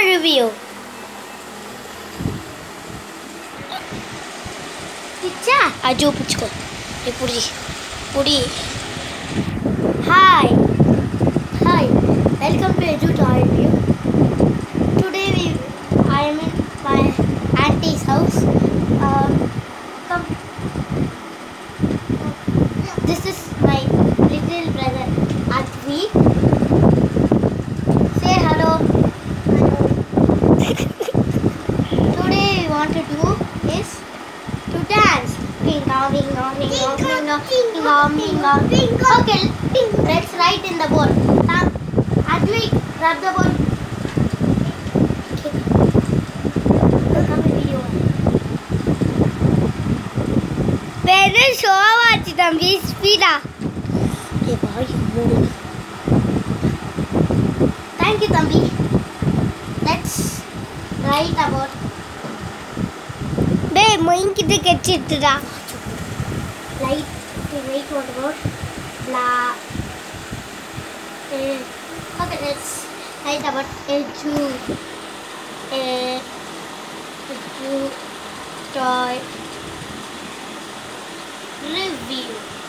review. Picha? Aju pichko. Puri. Hi. Welcome to Aju Toy Review. Today I am in my auntie's house. Come. This is my little brother Advi. Say hello. Today we want to do is to dance. Okay, let's write in the board. Advi, grab the board. Parents show watch them. We speed up. Thank you, Thambi. Let's write about. Babe, mine kithe ketchitra. Write what about blah. Okay, let's write about Aju Toy Review.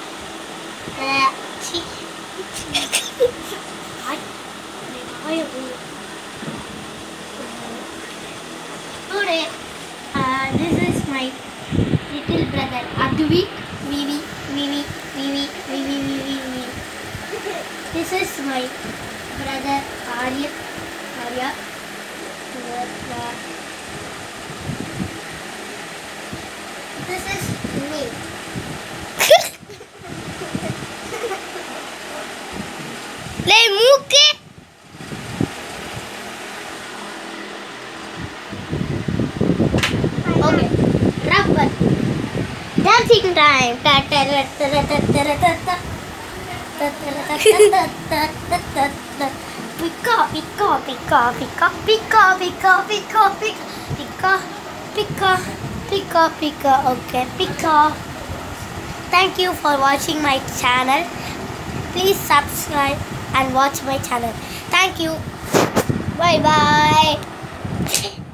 Today, this is my little brother Advi. This is my brother Arya. This is me. Le muke. Okay, rubber. Dancing time. Pika. Okay, pika. Thank you for watching my channel. Please subscribe and watch my channel. Thank you. Bye.